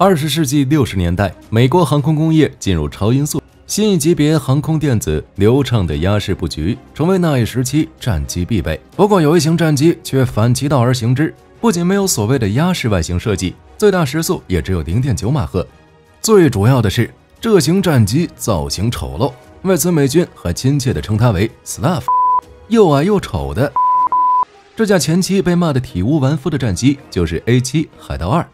20世纪60年代，美国航空工业进入超音速，新一级别航空电子流畅的压式布局，成为那一时期战机必备。不过，有一型战机却反其道而行之，不仅没有所谓的压式外形设计，最大时速也只有 0.9 马赫。最主要的是，这型战机造型丑陋，为此美军还亲切地称它为 Slav， 又矮又丑的。这架前期被骂得体无完肤的战机就是 A7 海盗2。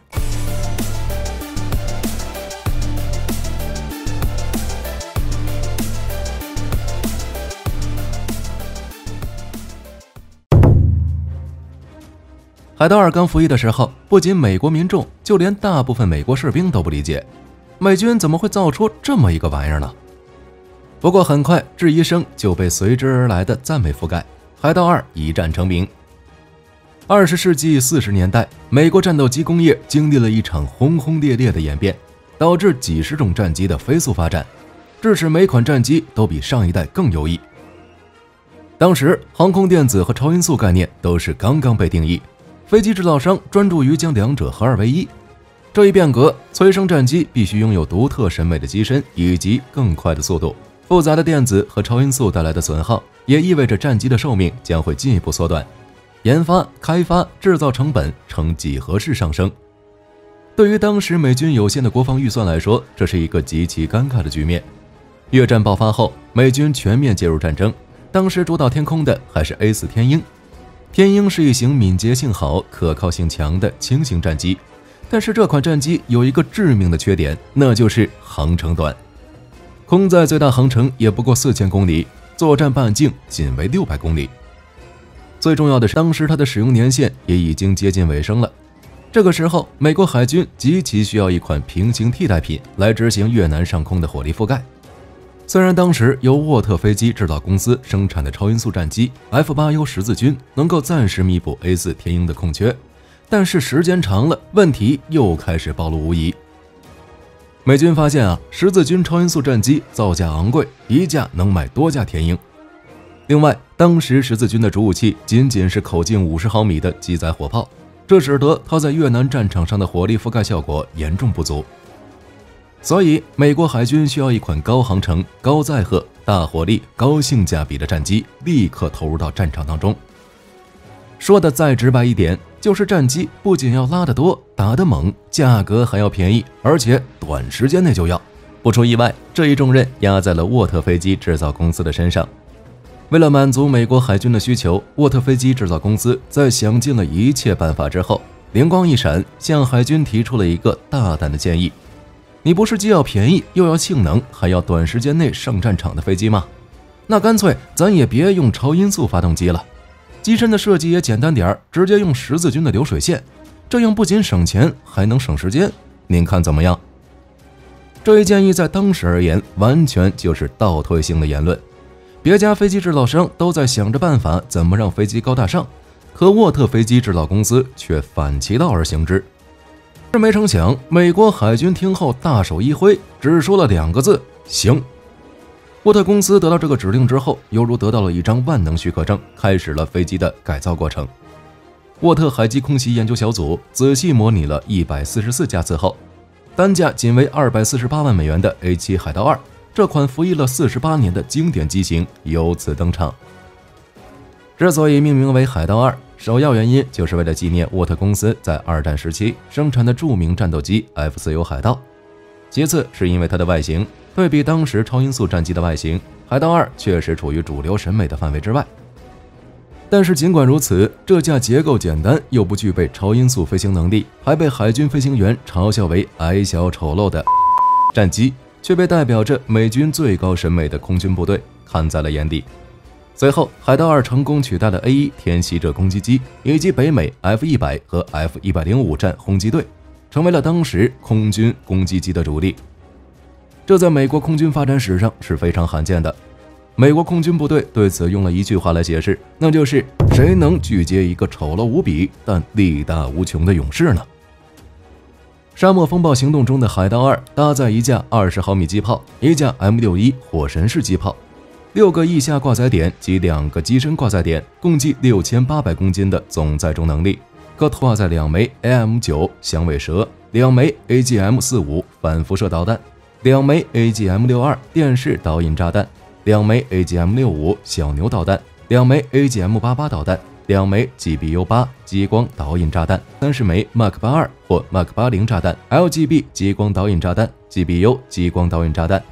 海盗2刚服役的时候，不仅美国民众，就连大部分美国士兵都不理解，美军怎么会造出这么一个玩意儿呢？不过很快，质疑声就被随之而来的赞美覆盖，海盗2一战成名。20世纪40年代，美国战斗机工业经历了一场轰轰烈烈的演变，导致几十种战机的飞速发展，致使每款战机都比上一代更优异。当时，航空电子和超音速概念都是刚刚被定义，飞机制造商专注于将两者合二为一。这一变革催生战机必须拥有独特审美的机身以及更快的速度。复杂的电子和超音速带来的损耗，也意味着战机的寿命将会进一步缩短。研发、开发、制造成本呈几何式上升。对于当时美军有限的国防预算来说，这是一个极其尴尬的局面。越战爆发后，美军全面介入战争，当时主导天空的还是 A4 天鹰。天鹰是一型敏捷性好、可靠性强的轻型战机，但是这款战机有一个致命的缺点，那就是航程短。空载最大航程也不过4000公里，作战半径仅为600公里。最重要的是，当时它的使用年限也已经接近尾声了。这个时候，美国海军极其需要一款平行替代品来执行越南上空的火力覆盖。虽然当时由沃特飞机制造公司生产的超音速战机 F8U 十字军能够暂时弥补 A4 天鹰的空缺，但是时间长了，问题又开始暴露无遗。美军发现十字军超音速战机造价昂贵，一架能买多架天鹰。另外，当时十字军的主武器仅仅是口径50毫米的机载火炮，这使得它在越南战场上的火力覆盖效果严重不足。所以，美国海军需要一款高航程、高载荷、大火力、高性价比的战机，立刻投入到战场当中。说的再直白一点，就是战机不仅要拉得多、打得猛，价格还要便宜，而且短时间内就要。不出意外，这一重任压在了沃特飞机制造公司的身上。为了满足美国海军的需求，沃特飞机制造公司在想尽了一切办法之后，灵光一闪，向海军提出了一个大胆的建议。你不是既要便宜又要性能，还要短时间内上战场的飞机吗？那干脆咱也别用超音速发动机了，机身的设计也简单点，直接用十字军的流水线，这样不仅省钱，还能省时间。您看怎么样？这一建议在当时而言，完全就是倒退性的言论。别家飞机制造商都在想着办法怎么让飞机高大上，可沃特飞机制造公司却反其道而行之。这没成想，美国海军听后大手一挥，只说了2个字：行。沃特公司得到这个指令之后，犹如得到了一张万能许可证，开始了飞机的改造过程。沃特海基空袭研究小组仔细模拟了144架次后，单价仅为248万美元的 A7 海盗2，这款服役了48年的经典机型由此登场。之所以命名为海盗2，首要原因就是为了纪念沃特公司在2战时期生产的著名战斗机 F4U 海盗。其次是因为它的外形，对比当时超音速战机的外形，海盗2确实处于主流审美的范围之外。但是尽管如此，这架结构简单又不具备超音速飞行能力，还被海军飞行员嘲笑为矮小丑陋的战机，却被代表着美军最高审美的空军部队看在了眼底。随后，海盗2成功取代了 A1 天袭者攻击机以及北美 F100 和 F105 战轰击队，成为了当时空军攻击机的主力。这在美国空军发展史上是非常罕见的。美国空军部队对此用了一句话来解释，那就是谁能拒绝一个丑陋无比但力大无穷的勇士呢？沙漠风暴行动中的海盗2搭载一架20毫米机炮，一架 M61 火神式机炮，6个翼下挂载点及2个机身挂载点，共计6800公斤的总载重能力，可挂载2枚 AM9 响尾蛇 2枚 AGM-45 反辐射导弹，2枚 AGM-62 电视导引炸弹，2枚 AGM-65 小牛导弹，2枚 AGM-88 导弹，2枚 GBU-8 激光导引炸弹，30枚 Mk82 或 Mk80 炸弹，LGB 激光导引炸弹，GBU 激光导引炸弹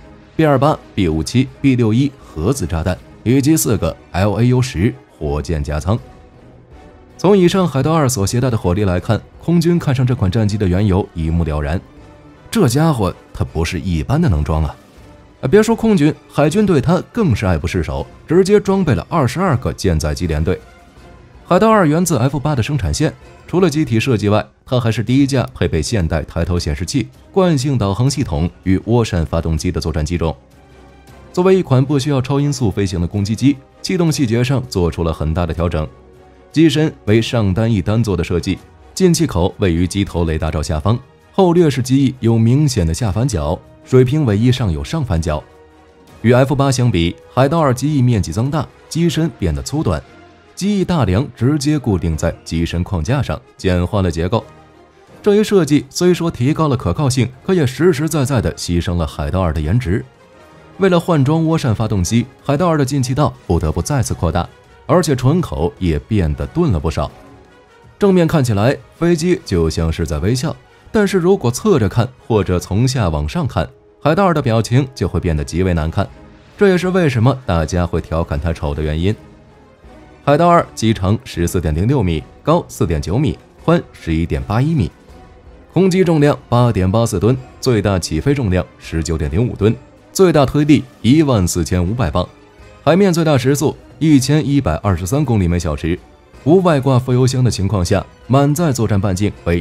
，B28、B57、B61 核子炸弹，以及4个 LAU-10 火箭加舱。从以上海盗2所携带的火力来看，空军看上这款战机的缘由一目了然，这家伙它不是一般的能装啊！别说空军，海军对它更是爱不释手，直接装备了22个舰载机联队。海盗2源自 F8 的生产线，除了机体设计外，它还是第一架配备现代抬头显示器、惯性导航系统与涡扇发动机的作战机种。作为一款不需要超音速飞行的攻击机，气动细节上做出了很大的调整。机身为上单翼单座的设计，进气口位于机头雷达罩下方，后掠式机翼有明显的下反角，水平尾翼上有上反角。与 F8 相比，海盗2机翼面积增大，机身变得粗短，机翼大梁直接固定在机身框架上，简化了结构。这一设计虽说提高了可靠性，可也实实在在地牺牲了海盗2的颜值。为了换装涡扇发动机，海盗2的进气道不得不再次扩大，而且船口也变得钝了不少。正面看起来，飞机就像是在微笑，但是如果侧着看或者从下往上看，海盗2的表情就会变得极为难看。这也是为什么大家会调侃它丑的原因。海盗2机长 14.06 米，高 4.9 米，宽 11.81 米，空机重量 8.84 吨，最大起飞重量 19.05 吨，最大推力14500磅，海面最大时速1123公里每小时，无外挂副油箱的情况下，满载作战半径为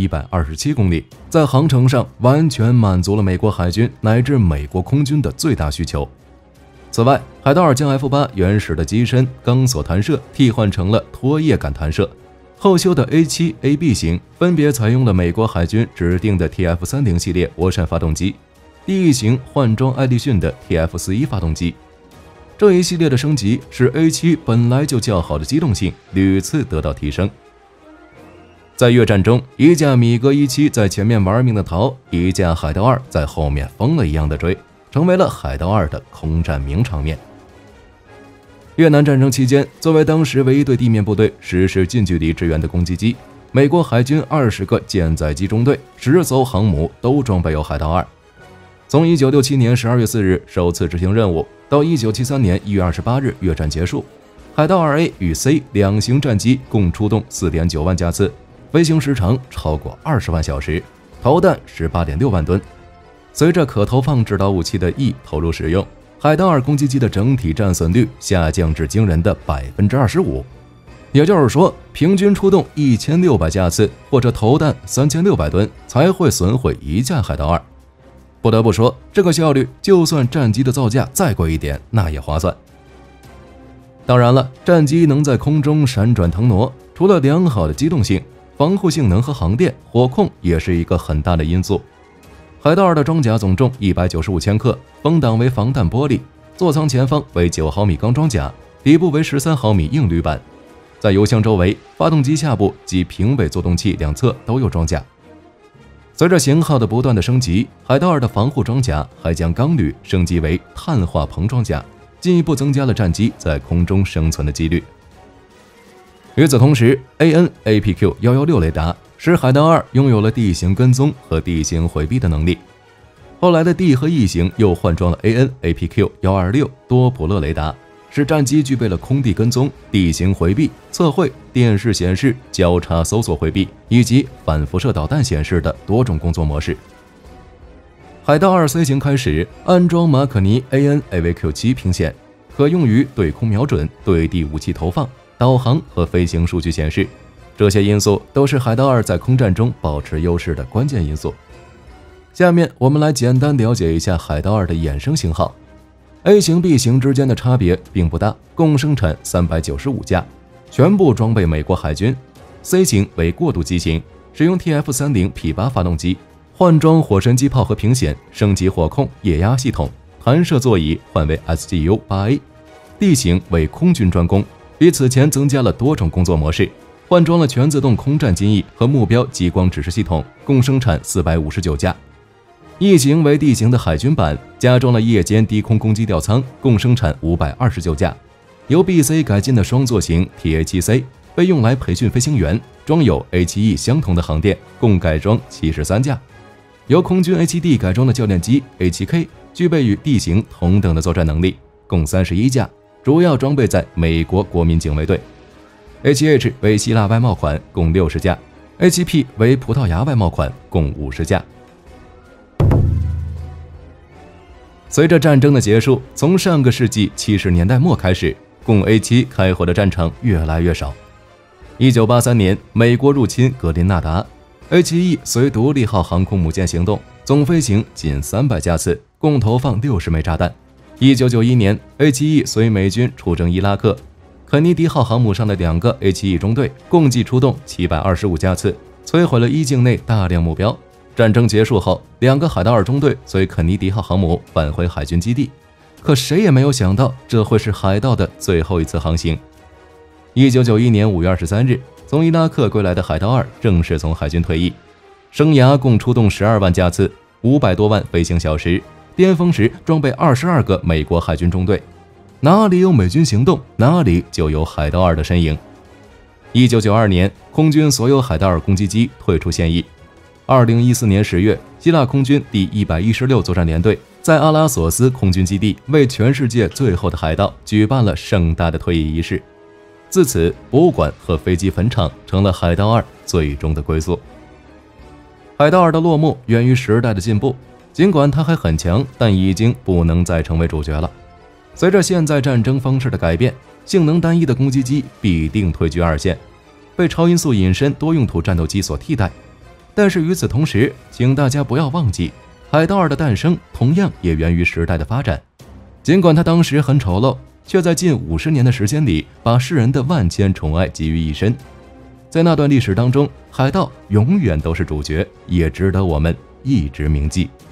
1127公里，在航程上完全满足了美国海军乃至美国空军的最大需求。此外，海盗2将 F8 原始的机身钢索弹射替换成了拖曳杆弹射，后修的 A7、AB 型分别采用了美国海军指定的 TF30 系列涡扇发动机，D1型换装爱立逊的 TF41 发动机。这一系列的升级使 A7 本来就较好的机动性屡次得到提升。在越战中，一架米格17在前面玩命的逃，一架海盗2在后面疯了一样的追，成为了海盗2的空战名场面。越南战争期间，作为当时唯一对地面部队实施近距离支援的攻击机，美国海军20个舰载机中队、10艘航母都装备有海盗2。从1967年12月4日首次执行任务到1973年1月28日越战结束，海盗2A 与 C 两型战机共出动 4.9 万架次，飞行时长超过20万小时，投弹 18.6 万吨。随着可投放制导武器的 E 投入使用，海盗2攻击机的整体战损率下降至惊人的 25%， 也就是说，平均出动1600架次或者投弹3600吨才会损毁一架海盗2。不得不说，这个效率就算战机的造价再贵一点，那也划算。当然了，战机能在空中闪转腾挪，除了良好的机动性，防护性能和航电、火控也是一个很大的因素。海盗2的装甲总重195千克，风挡为防弹玻璃，座舱前方为9毫米钢装甲，底部为13毫米硬铝板，在油箱周围、发动机下部及平尾作动器两侧都有装甲。随着型号的不断的升级，海盗2的防护装甲还将钢铝升级为碳化硼装甲，进一步增加了战机在空中生存的几率。与此同时 ，AN/APQ-116 雷达使海盗2拥有了地形跟踪和地形回避的能力。后来的 D 和 E 型又换装了 AN/APQ-126 多普勒雷达，使战机具备了空地跟踪、地形回避、测绘、电视显示、交叉搜索回避以及反辐射导弹显示的多种工作模式。海盗2 C 型开始安装马可尼 AN/AVQ-7 屏显，可用于对空瞄准、对地武器投放、导航和飞行数据显示。这些因素都是海盗2在空战中保持优势的关键因素。下面我们来简单了解一下海盗2的衍生型号。A 型、B 型之间的差别并不大，共生产395架，全部装备美国海军。C 型为过渡机型，使用 TF30P8 发动机，换装火神机炮和屏显，升级火控、液压系统，弹射座椅换为 SGU-8A。D 型为空军专攻，比此前增加了多种工作模式， 换装了全自动空战机翼和目标激光指示系统，共生产459架。翼型为 D 型的海军版，加装了夜间低空攻击吊舱，共生产529架。由 BC 改进的双座型 TA-7C 被用来培训飞行员，装有 A-7E 相同的航电，共改装73架。由空军 A-7D 改装的教练机 A-7K 具备与 D 型同等的作战能力，共31架，主要装备在美国国民警卫队。A-7H 为希腊外贸款，共60架 ；A-7P 为葡萄牙外贸款，共50架。随着战争的结束，从上个世纪70年代末开始，供 A-7 开火的战场越来越少。1983年，美国入侵格林纳达 ，A-7E 随独立号航空母舰行动，总飞行仅300架次，共投放60枚炸弹。1991年 ，A-7E 随美军出征伊拉克，肯尼迪号航母上的2个 A-7E 中队共计出动725架次，摧毁了伊境内大量目标。战争结束后，2个海盗2中队随肯尼迪号航母返回海军基地，可谁也没有想到这会是海盗的最后一次航行。1991年5月23日，从伊拉克归来的海盗2正式从海军退役，生涯共出动12万架次，500多万飞行小时，巅峰时装备22个美国海军中队。哪里有美军行动，哪里就有海盗2的身影。1992年，空军所有海盗2攻击机退出现役。2014年10月，希腊空军第116作战联队在阿拉索斯空军基地为全世界最后的海盗举办了盛大的退役仪式。自此，博物馆和飞机坟场成了海盗2最终的归宿。海盗2的落幕源于时代的进步，尽管它还很强，但已经不能再成为主角了。随着现在战争方式的改变，性能单一的攻击机必定退居2线，被超音速隐身多用途战斗机所替代。但是与此同时，请大家不要忘记，海盗2的诞生同样也源于时代的发展。尽管它当时很丑陋，却在近50年的时间里，把世人的万千宠爱集于一身。在那段历史当中，海盗永远都是主角，也值得我们一直铭记。